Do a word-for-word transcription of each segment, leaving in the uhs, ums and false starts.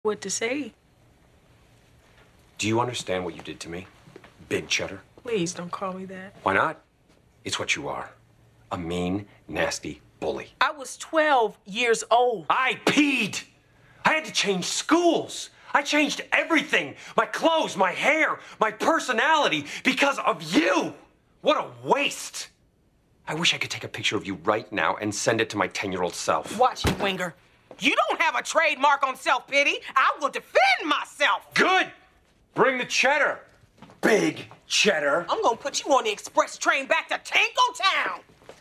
What to say? Do you understand what you did to me, Big Cheddar? Please don't call me that. Why not? It's what you are. A mean, nasty bully. I was twelve years old. I peed! I had to change schools. I changed everything. My clothes, my hair, my personality because of you. What a waste. I wish I could take a picture of you right now and send it to my ten-year-old self. Watch it, Winger. You don't have a trademark on self-pity. I will defend myself. Good! Bring the cheddar, Big Cheddar. I'm gonna put you on the express train back to Tinkletown.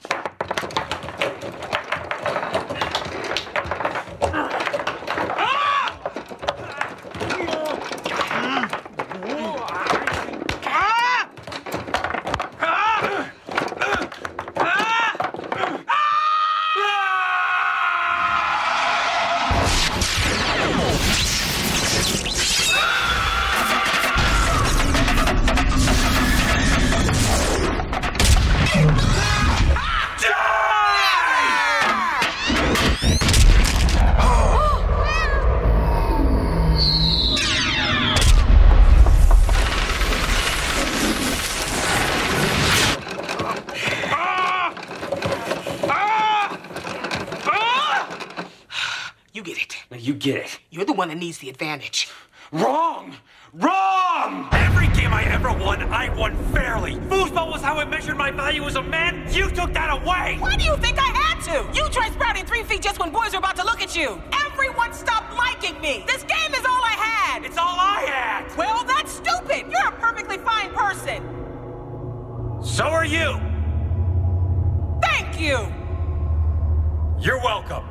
You get it. Now you get it. You're the one that needs the advantage. Wrong! Wrong! Every game I ever won, I won fairly. Foosball was how I measured my value as a man. You took that away! Why do you think I had to? You tried sprouting three feet just when boys were about to look at you. Everyone stopped liking me. This game is all I had. It's all I had! Well, that's stupid. You're a perfectly fine person. So are you! Thank you. You're welcome.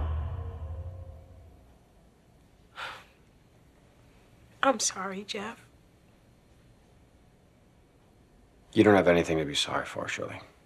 I'm sorry, Jeff. You don't have anything to be sorry for, Shirley.